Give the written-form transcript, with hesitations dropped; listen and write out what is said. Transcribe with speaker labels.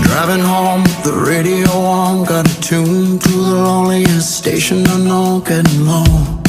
Speaker 1: Driving home, the radio on, got a tune to the loneliest station I know, getting low.